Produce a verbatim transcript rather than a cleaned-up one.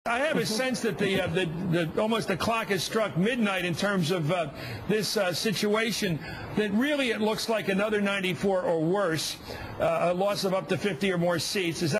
I have a sense that the, uh, the, the almost the clock has struck midnight in terms of uh, this uh, situation. That really it looks like another ninety-four or worse, uh, a loss of up to fifty or more seats. Is that